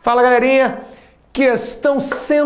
Fala, galerinha! Questão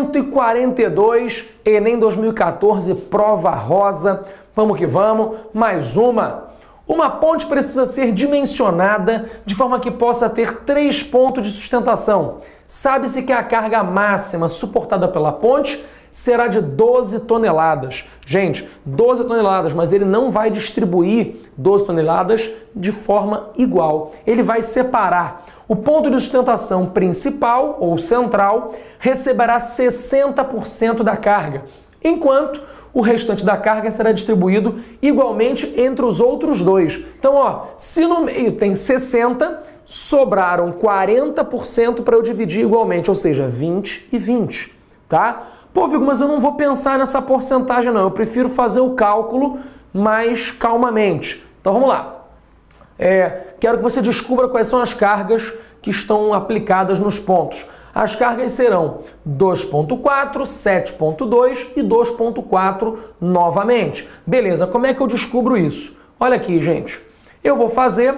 142, Enem 2014, prova rosa. Vamos que vamos, mais uma. Uma ponte precisa ser dimensionada de forma que possa ter 3 pontos de sustentação. Sabe-se que a carga máxima suportada pela ponte será de 12 toneladas. Gente, 12 toneladas, mas ele não vai distribuir 12 toneladas de forma igual. Ele vai separar. O ponto de sustentação principal ou central receberá 60% da carga, enquanto o restante da carga será distribuído igualmente entre os outros dois. Então, ó, se no meio tem 60, sobraram 40% para eu dividir igualmente, ou seja, 20 e 20, tá? Pô, Vigo, mas eu não vou pensar nessa porcentagem não, eu prefiro fazer o cálculo mais calmamente. Então vamos lá. Quero que você descubra quais são as cargas que estão aplicadas nos pontos. As cargas serão 2.4, 7.2 e 2.4 novamente. Beleza, como é que eu descubro isso? Olha aqui, gente. Eu vou fazer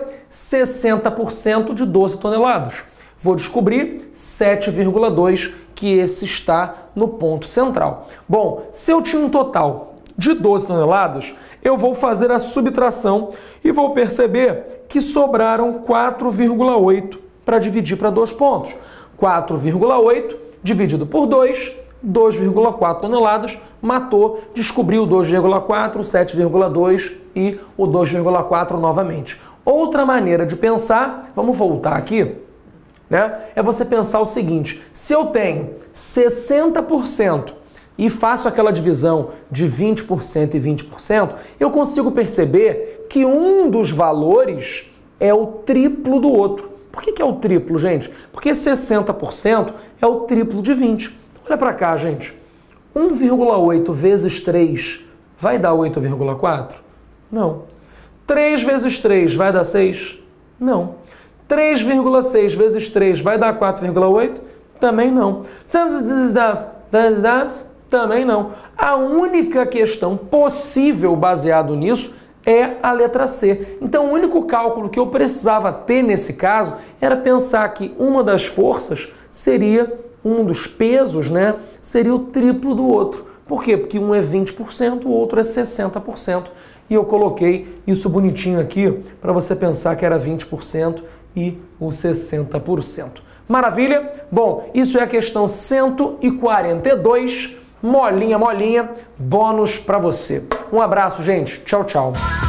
60% de 12 toneladas. Vou descobrir 7,2, que esse está no ponto central. Bom, se eu tinha um total de 12 toneladas, eu vou fazer a subtração e vou perceber que sobraram 4,8 para dividir para 2 pontos. 4,8 dividido por 2, 2,4 toneladas, matou, descobriu o 2,4, 7,2 e o 2,4 novamente. Outra maneira de pensar, vamos voltar aqui, né? É você pensar o seguinte, se eu tenho 60% e faço aquela divisão de 20% e 20%, eu consigo perceber que um dos valores é o triplo do outro. Por que é o triplo, gente? Porque 60% é o triplo de 20. Olha para cá, gente. 1,8 vezes 3 vai dar 8,4? Não. 3 vezes 3 vai dar 6? Não. 3,6 vezes 3 vai dar 4,8? Também não. Também não. A única questão possível baseado nisso é a letra C. Então, o único cálculo que eu precisava ter nesse caso era pensar que uma das forças seria, um dos pesos, né, seria o triplo do outro. Por quê? Porque um é 20%, o outro é 60%. E eu coloquei isso bonitinho aqui para você pensar que era 20% e o 60%. Maravilha? Bom, isso é a questão 142. Molinha, molinha, bônus para você. Um abraço, gente. Tchau, tchau.